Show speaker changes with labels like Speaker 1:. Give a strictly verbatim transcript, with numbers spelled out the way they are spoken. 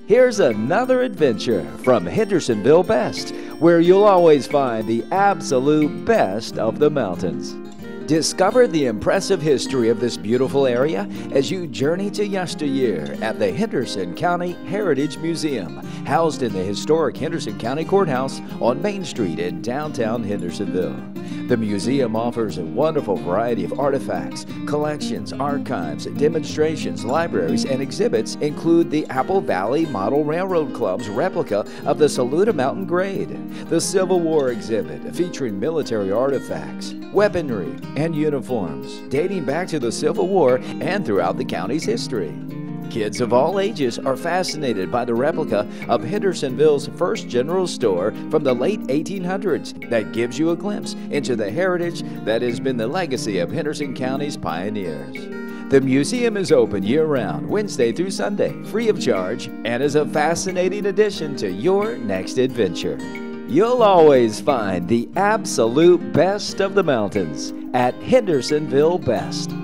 Speaker 1: Here's another adventure from Hendersonville Best, where you'll always find the absolute best of the mountains. Discover the impressive history of this beautiful area as you journey to yesteryear at the Henderson County Heritage Museum, housed in the historic Henderson County Courthouse on Main Street in downtown Hendersonville. The museum offers a wonderful variety of artifacts, collections, archives, demonstrations, libraries, and exhibits include the Apple Valley Model Railroad Club's replica of the Saluda Mountain Grade, the Civil War exhibit featuring military artifacts, weaponry, and uniforms dating back to the Civil War and throughout the county's history. Kids of all ages are fascinated by the replica of Hendersonville's first general store from the late eighteen hundreds that gives you a glimpse into the heritage that has been the legacy of Henderson County's pioneers. The museum is open year-round, Wednesday through Sunday, free of charge, and is a fascinating addition to your next adventure. You'll always find the absolute best of the mountains at Hendersonville Best.